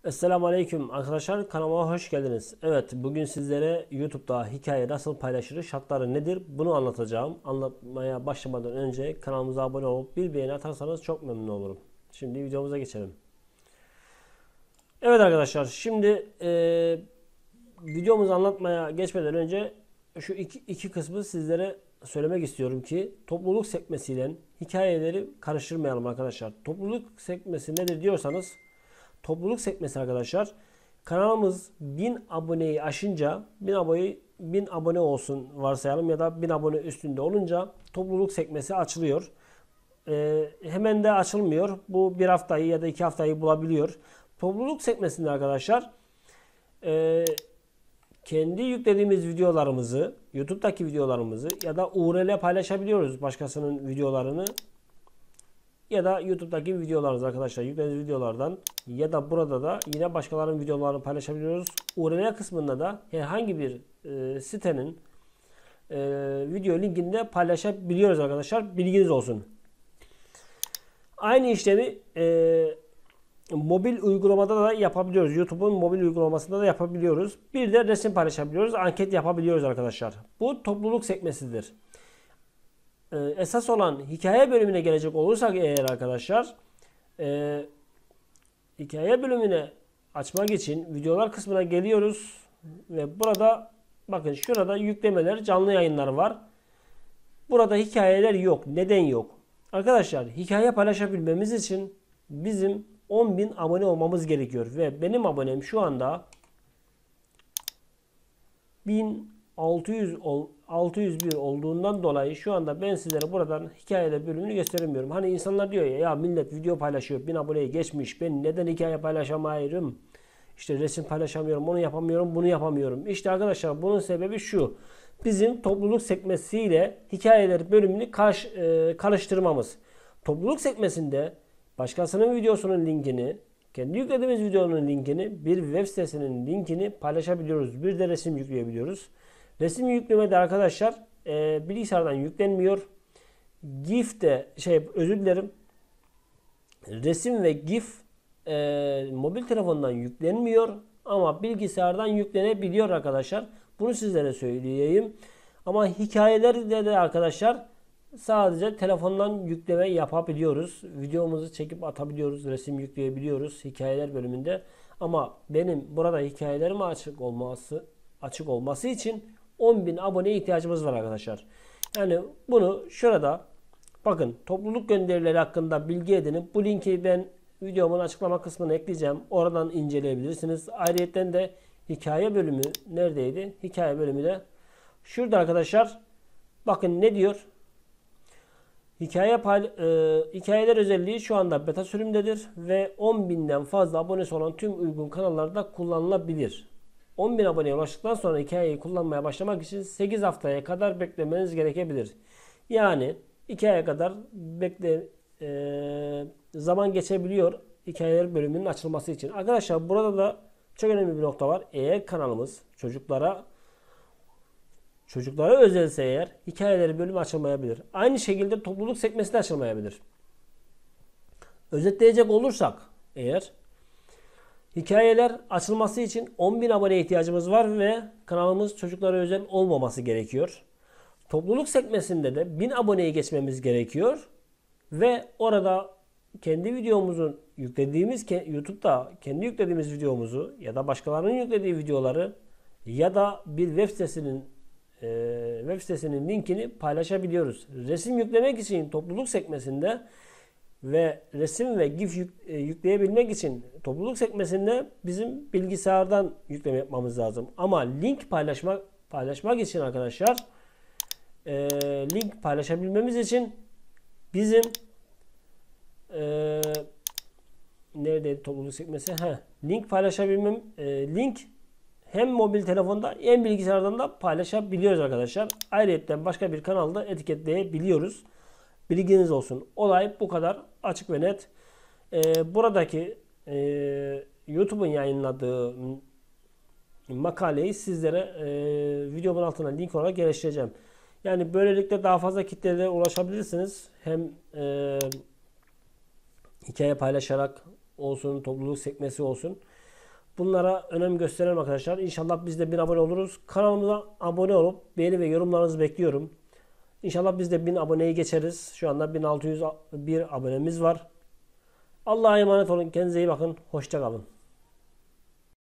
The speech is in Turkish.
Esselamu Aleyküm arkadaşlar, kanalıma hoş geldiniz. Evet, bugün sizlere YouTube'da hikaye nasıl paylaşılır, şartları nedir bunu anlatacağım. Anlatmaya başlamadan önce kanalımıza abone olup bir beğeni atarsanız çok memnun olurum. Şimdi videomuza geçelim. Evet arkadaşlar, şimdi videomuzu anlatmaya geçmeden önce şu iki kısmı sizlere söylemek istiyorum ki topluluk sekmesiyle hikayeleri karıştırmayalım arkadaşlar. Topluluk sekmesi nedir diyorsanız, topluluk sekmesi arkadaşlar, kanalımız 1000 aboneyi aşınca 1000 abone olsun varsayalım ya da 1000 abone üstünde olunca topluluk sekmesi açılıyor. Hemen de açılmıyor. Bu bir haftayı ya da 2 haftayı bulabiliyor. Topluluk sekmesinde arkadaşlar kendi yüklediğimiz videolarımızı, YouTube'daki videolarımızı ya da URL paylaşabiliyoruz, başkasının videolarını. Ya da YouTube'daki videolarınız arkadaşlar, yüklediğiniz videolardan ya da burada da yine başkalarının videolarını paylaşabiliyoruz. URL kısmında da herhangi bir sitenin video linkini de paylaşabiliyoruz arkadaşlar. Bilginiz olsun. Aynı işlemi mobil uygulamada da yapabiliyoruz. YouTube'un mobil uygulamasında da yapabiliyoruz. Bir de resim paylaşabiliyoruz. Anket yapabiliyoruz arkadaşlar. Bu topluluk sekmesidir. Esas olan hikaye bölümüne gelecek olursak eğer arkadaşlar, hikaye bölümüne açmak için videolar kısmına geliyoruz ve burada bakın, şurada yüklemeler, canlı yayınlar var. Burada hikayeler yok. Neden yok? Arkadaşlar, hikaye paylaşabilmemiz için bizim 10.000 abone olmamız gerekiyor ve benim abonem şu anda 1601 olduğundan dolayı şu anda ben sizlere buradan hikayeler bölümünü gösteremiyorum. Hani insanlar diyor ya millet video paylaşıyor, 1000 aboneyi geçmiş, ben neden hikaye paylaşamıyorum? İşte resim paylaşamıyorum, onu yapamıyorum, bunu yapamıyorum. İşte arkadaşlar, bunun sebebi şu: bizim topluluk sekmesiyle hikayeler bölümünü karıştırmamız. Topluluk sekmesinde başkasının videosunun linkini, kendi yüklediğimiz videonun linkini, bir web sitesinin linkini paylaşabiliyoruz. Bir de resim yükleyebiliyoruz. Resim yüklemede arkadaşlar bilgisayardan yüklenmiyor. GIF de özür dilerim. Resim ve GIF mobil telefondan yüklenmiyor ama bilgisayardan yüklenebiliyor arkadaşlar. Bunu sizlere söyleyeyim. Ama hikayelerde de arkadaşlar sadece telefondan yükleme yapabiliyoruz. Videomuzu çekip atabiliyoruz. Resim yükleyebiliyoruz hikayeler bölümünde. Ama benim burada hikayelerim açık olması için 10.000 aboneye ihtiyacımız var arkadaşlar. Yani bunu şurada bakın, topluluk gönderileri hakkında bilgi edinin. Bu linki ben videomun açıklama kısmına ekleyeceğim. Oradan inceleyebilirsiniz. Ayrıca de hikaye bölümü neredeydi? Hikaye bölümü de şurada arkadaşlar. Bakın ne diyor? Hikayeler özelliği şu anda beta sürümdedir ve 10.000'den fazla abonesi olan tüm uygun kanallarda kullanılabilir. 10.000 aboneye ulaştıktan sonra hikayeyi kullanmaya başlamak için 8 haftaya kadar beklemeniz gerekebilir. Yani 2 aya kadar zaman geçebiliyor hikayeler bölümünün açılması için. Arkadaşlar, burada da çok önemli bir nokta var. Eğer kanalımız çocuklara özelse eğer hikayeleri bölümü açılmayabilir. Aynı şekilde topluluk sekmesi de açılmayabilir. Özetleyecek olursak eğer, hikayeler açılması için 10.000 aboneye ihtiyacımız var ve kanalımız çocuklara özel olmaması gerekiyor. Topluluk sekmesinde de 1000 aboneyi geçmemiz gerekiyor ve orada kendi videomuzun YouTube'da kendi yüklediğimiz videomuzu ya da başkalarının yüklediği videoları ya da bir web sitesinin linkini paylaşabiliyoruz. Resim yüklemek için topluluk sekmesinde ve resim ve GIF yükleyebilmek için topluluk sekmesinde bizim bilgisayardan yükleme yapmamız lazım. Ama link paylaşmak için arkadaşlar, link paylaşabilmemiz için bizim neredeydi topluluk sekmesi? Link paylaşabilmem link hem mobil telefonda hem bilgisayardan da paylaşabiliyoruz arkadaşlar. Ayrıca başka bir kanalda etiketleyebiliyoruz. Bilginiz olsun. Olay bu kadar açık ve net. Buradaki YouTube'un yayınladığı makaleyi sizlere videomun altına link olarak yerleştireceğim. Yani böylelikle daha fazla kitlelere ulaşabilirsiniz. Hem hikaye paylaşarak olsun, topluluk sekmesi olsun. Bunlara önem gösterelim arkadaşlar. İnşallah biz de 1000 abone oluruz. Kanalımıza abone olup beğeni ve yorumlarınızı bekliyorum. İnşallah biz de 1000 aboneyi geçeriz. Şu anda 1601 abonemiz var. Allah'a emanet olun. Kendinize iyi bakın. Hoşça kalın.